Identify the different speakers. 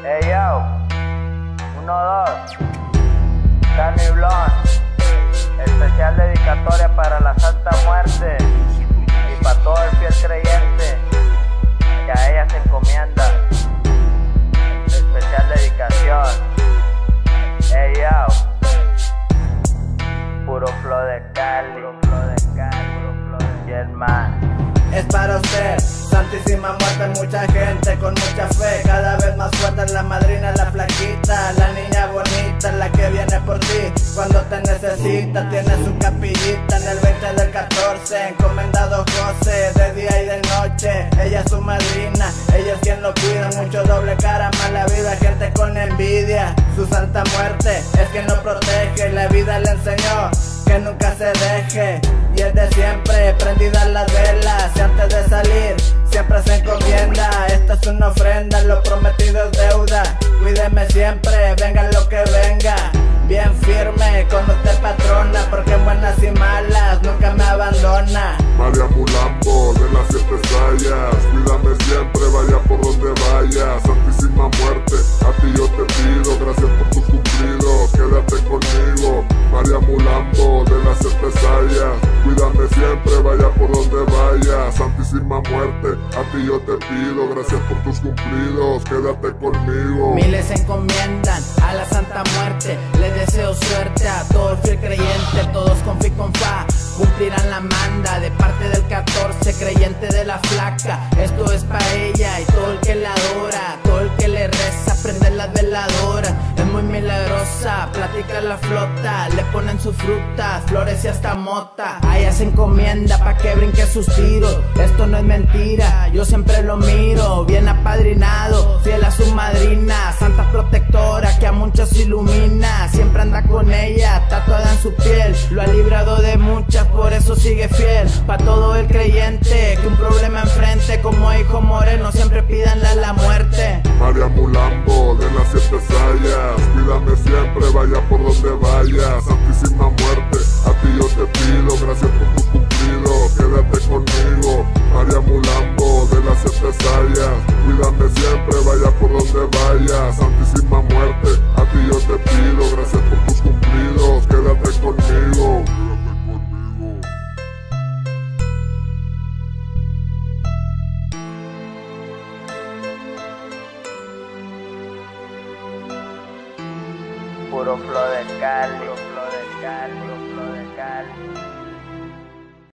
Speaker 1: Hey yo, 1, 2, Danny Blon, especial dedicatoria para la Santa Muerte y para todo el fiel creyente que a ella se encomienda. Especial dedicación. Hey yo, puro flow de Cali, y el más.
Speaker 2: Es para usted, Santísima Muerte, mucha gente con mucha fe. Cada vez más fuerte la madrina, la flaquita, la niña bonita, la que viene por ti cuando te necesita. Tiene su capillita en el 20 del 14, encomendado José, de día y de noche. Ella es su madrina, ella es quien lo cuida. Mucho doble cara, mala vida, gente con envidia. Su Santa Muerte es quien lo protege, la vida le enseñó que nunca se deje, y es de siempre, prendidas las velas, y antes de salir, siempre se encomienda. Esta es una ofrenda, lo prometido es deuda. Cuídeme siempre, venga lo que venga. Bien firme con usted, patrona, porque en buenas y malas nunca me abandona.
Speaker 3: María Mulambo de las 7 sayas, cuídame siempre, vaya por donde vaya. Santísima Muerte, a ti yo te pido, gracias por tus cumplidos, quédate conmigo. María Mulambo de las 7 sayas, cuídame siempre, vaya por donde vaya. Santísima Muerte, a ti yo te pido, gracias por tus cumplidos, quédate conmigo.
Speaker 2: Miles se encomiendan a la Santa Muerte, le deseo suerte a todo el fiel creyente. Todos con fi con fa cumplirán la manda de parte del 14, creyente de la flaca. Esto es para ella y todo el que la adora, todo el que le reza, prende las veladoras. Es muy milagrosa, platica la flota, le ponen sus frutas, flores y hasta mota. A ella se encomienda pa' que brinque sus tiros. Esto no es mentira, yo siempre lo miro. Bien apadrinado, fiel a su madrina, santa protectora que a muchos ilumina. Siempre anda con ella, tatuada en su piel, lo ha librado de muchas, por eso sigue fiel. Pa' todo el creyente que un problema enfrente, como hijo moreno siempre pídanle a la muerte.
Speaker 3: María Mulambo de las 7 sayas, cuídame siempre, vaya por donde vaya. Santísima Muerte, a ti yo te pido, gracias por tus cumplidos, quédate conmigo.